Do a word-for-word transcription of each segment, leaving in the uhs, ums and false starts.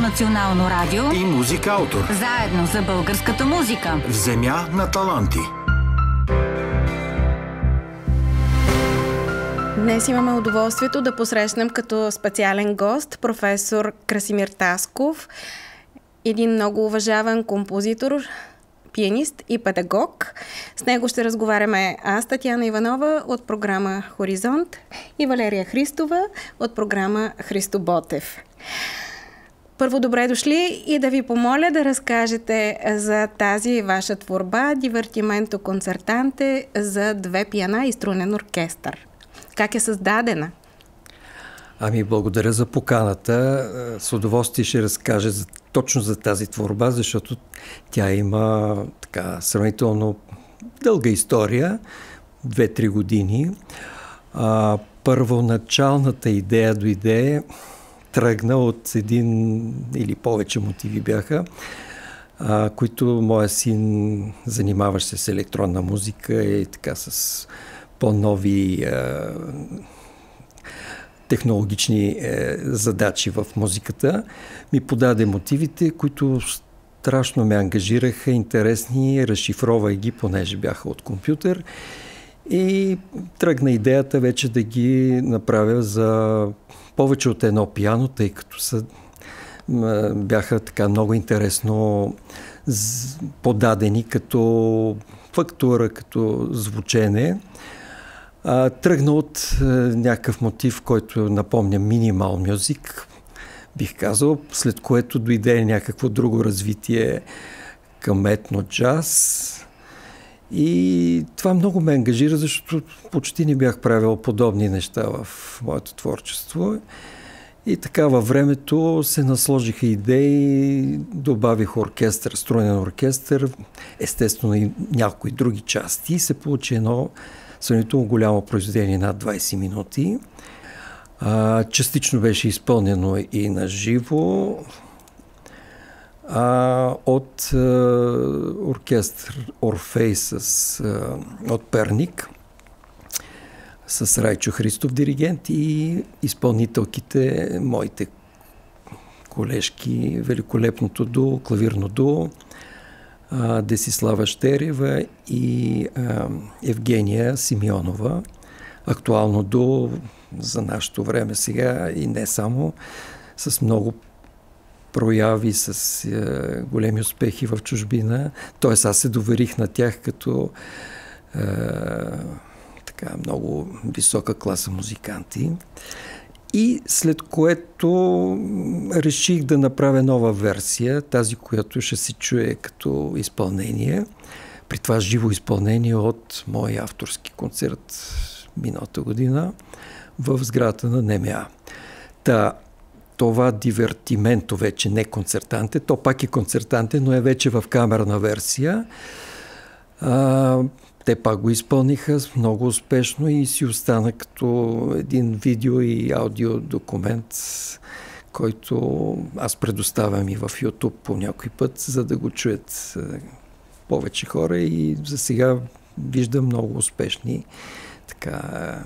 национално радио и Музикаутор. Заедно за българската музика. В земя на таланти. Днес имаме удоволствието да посрещнем като специален гост професор Красимир Тасков, един много уважаван композитор, пианист и педагог. С него ще разговаряме аз, Татяна Иванова от програма Хоризонт и Валерия Христова от програма Христо Ботев. Първо, добре дошли и да ви помоля да разкажете за тази ваша творба Дивертименто концертанте за две пиана и струнен оркестър. Как е създадена? Ами, благодаря за поканата. С удоволствие ще разкажа за, точно за тази творба, защото тя има така сравнително дълга история, две-три години. А, първоначалната идея дойде, тръгна от един или повече мотиви бяха, а, които моя син занимаваше се с електронна музика и така с по-нови а, технологични е, задачи в музиката, ми подаде мотивите, които страшно ме ангажираха, интересни, разшифровах ги, понеже бяха от компютър, и тръгна идеята вече да ги направя за повече от едно пиано, тъй като са, бяха така много интересно подадени като фактура, като звучене. А, тръгна от е, някакъв мотив, който напомня минимал мюзик, бих казал, след което дойде някакво друго развитие към етно джаз. И това много ме ангажира, защото почти не бях правил подобни неща в моето творчество. И така във времето се насложиха идеи, добавих оркестър, струнен оркестър, естествено и някои други части, и се получи едно сравнително голямо произведение, над двайсет минути. А, частично беше изпълнено и на живо а, от а, оркестър Орфей с, а, от Перник с Райчо Христов диригент и изпълнителките, моите колежки, великолепното дуо, клавирно дуо, Десислава Щерева и а, Евгения Симеонова. Актуално дуо за нашето време сега и не само, с много прояви, с а, големи успехи в чужбина. Тоест аз се доверих на тях като а, така много висока класа музиканти. И след което реших да направя нова версия, тази, която ще се чуе като изпълнение. При това живо изпълнение от мой авторски концерт миналата година в сградата на НМА. Та, това дивертименто вече не концертанте, то пак е концертанте, но е вече в камерна версия. А, Те пак го изпълниха много успешно и си остана като един видео и аудио документ, който аз предоставям и в YouTube по някой път, за да го чуят повече хора, и за сега виждам много успешни така,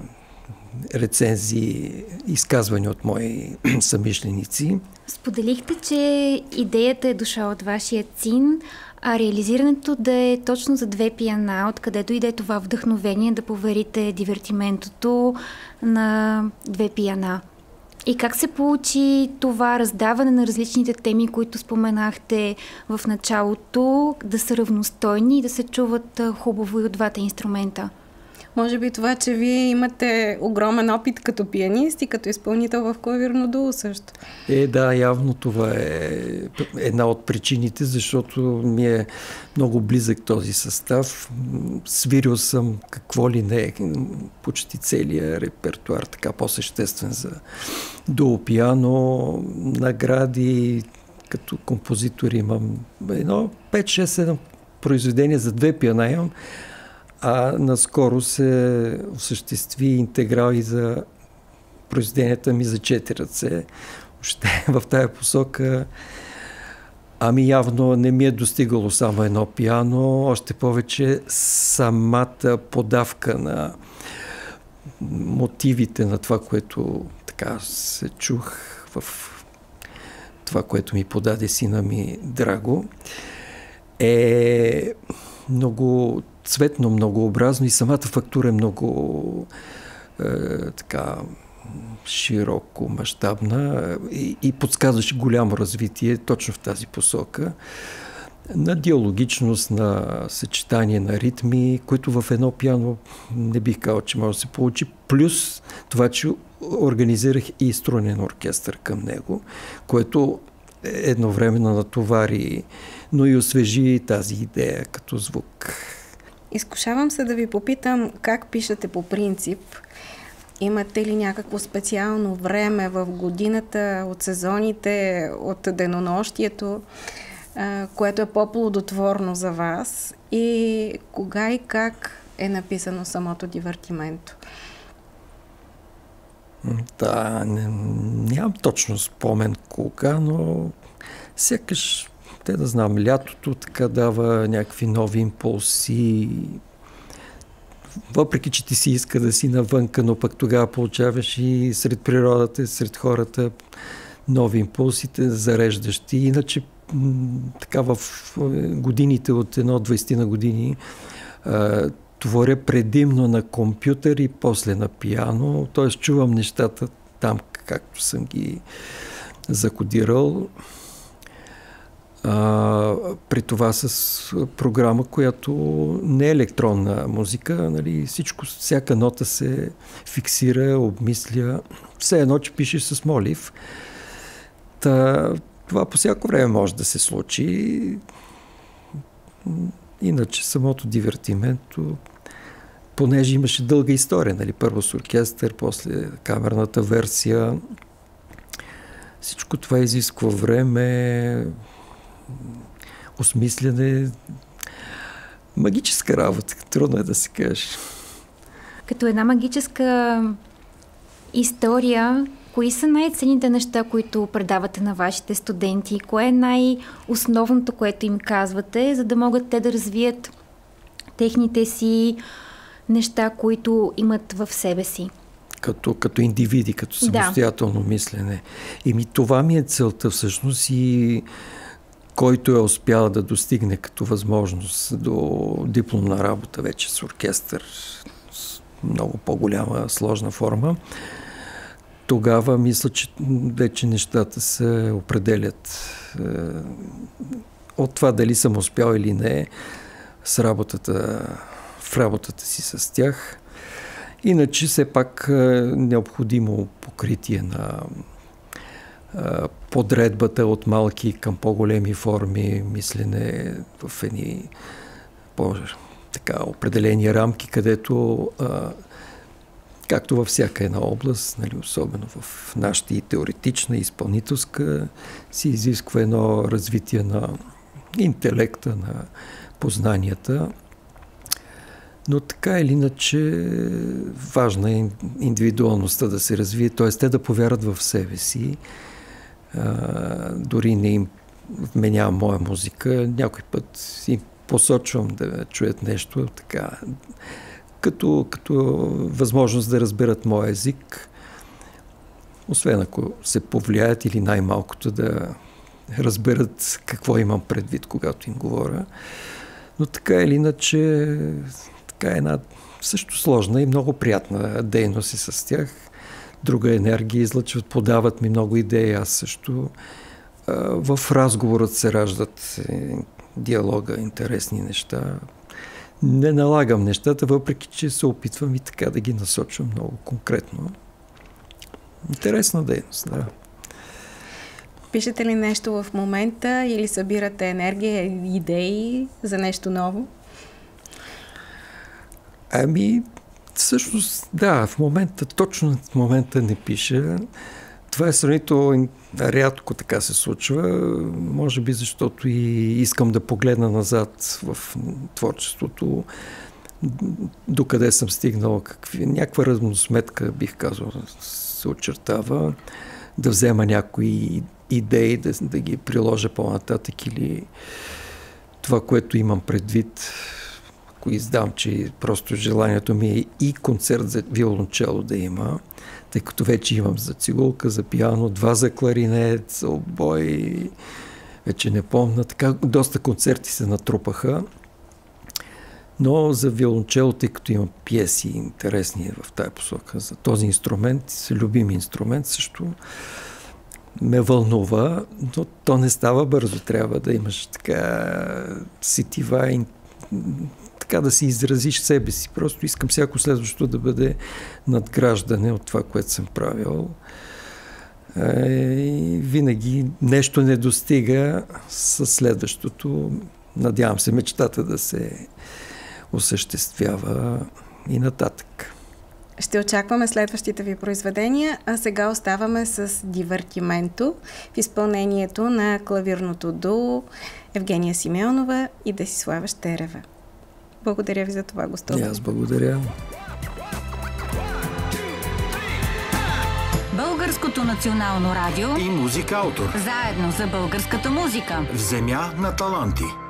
рецензии, изказвания от мои съмишленици. Споделихте, че идеята е дошла от вашия син, а реализирането да е точно за две пиана, откъде дойде това вдъхновение да поверите дивертиментото на две пиана? И как се получи това раздаване на различните теми, които споменахте в началото, да са равностойни и да се чуват хубаво и от двата инструмента? Може би това, че вие имате огромен опит като пианист и като изпълнител в клавирно дуо също. Е, да, явно това е една от причините, защото ми е много близък този състав. Свирил съм какво ли не, почти целия репертуар, така по-съществен за дуо пиано, награди, като композитор имам едно пет шест седем произведения за две пиана имам. А наскоро се осъществи интеграл и за произведенията ми за четири ръце. Още в тая посока, ами явно не ми е достигало само едно пиано, още повече самата подавка на мотивите на това, което така се чух в това, което ми подаде сина ми Драго, е много цветно, многообразно и самата фактура е много е, така широко, мащабна и, и подсказваше голямо развитие точно в тази посока на диалогичност, на съчетание на ритми, които в едно пиано не бих казал, че може да се получи. Плюс това, че организирах и струнен оркестър към него, което едновременно натовари, но и освежи тази идея като звук. Изкушавам се да ви попитам как пишете по принцип. Имате ли някакво специално време в годината, от сезоните, от денонощието, което е по-плодотворно за вас? И кога и как е написано самото дивертименто? Да, не, нямам точно спомен кога, но сякаш, те да знам, лятото така дава някакви нови импулси. Въпреки, че ти си иска да си навънка, но пък тогава получаваш и сред природата, сред хората нови импулсите, зареждащи. Иначе така в годините от едно двайсет на години творя предимно на компютър и после на пиано, т.е. чувам нещата там, както съм ги закодирал. А, при това с програма, която не е електронна музика, нали, всичко, всяка нота се фиксира, обмисля, все едно, че пишеш с молив. Та, това по всяко време може да се случи. Иначе самото дивертименто, понеже имаше дълга история, нали, първо с оркестър, после камерната версия, всичко това изисква време, осмисляне, магическа работа, трудно е да се каже. Като една магическа история, кои са най-ценните неща, които предавате на вашите студенти? Кое е най-основното, което им казвате, за да могат те да развият техните си неща, които имат в себе си? Като, като индивиди, като самостоятелно да. мислене. И ми, това ми е целта всъщност и който е успял да достигне като възможност до дипломна работа вече с оркестър, с много по-голяма сложна форма, тогава мисля, че вече нещата се определят от това дали съм успял или не с работата, в работата си с тях. Иначе все пак е необходимо покритие на подредбата от малки към по-големи форми, мислене в едни по-така определени рамки, където а, както във всяка една област, нали, особено в нашата и теоретична, и изпълнителска, си изисква едно развитие на интелекта, на познанията. Но така или иначе важна е индивидуалността да се развие, т.е. те да повярват в себе си. А, дори не им вменявам моя музика, някой път им посочвам да чуят нещо така, като, като възможност да разберат моя език, освен ако се повлияят или най-малкото да разберат какво имам предвид, когато им говоря. Но така или иначе, така е една също сложна и много приятна дейност и с тях. Друга енергия излъчват, подават ми много идеи, аз също. В разговорът се раждат диалога, интересни неща. Не налагам нещата, въпреки че се опитвам и така да ги насочвам много конкретно. Интересна дейност, да. Пишете ли нещо в момента или събирате енергия, идеи за нещо ново? Ами, всъщност, да, в момента, точно в момента не пиша. Това е сравнително рядко така се случва, може би защото и искам да погледна назад в творчеството, докъде съм стигнал, какви, някаква равносметка, бих казал, се очертава, да взема някои идеи, да, да ги приложа по-нататък или това, което имам предвид, ако издам, че просто желанието ми е и концерт за виолончело да има, тъй като вече имам за цигулка, за пиано, два за кларинет, за обой, вече не помня. Така доста концерти се натрупаха. Но за виолончело, тъй като има пиеси интересни в тая посока, за този инструмент, любим инструмент също ме вълнува, но то не става бързо. Трябва да имаш така сетива и така да си изразиш себе си. Просто искам всяко следващо да бъде надграждане от това, което съм правил. И винаги нещо не достига със следващото. Надявам се мечтата да се осъществява и нататък. Ще очакваме следващите ви произведения, а сега оставаме с Дивертименто в изпълнението на клавирното дуо Евгения Симеонова и Десислава Щерева. Благодаря ви за това гостуване. И аз благодаря. Българското национално радио и Музикаутор. Заедно за българската музика. В земя на таланти.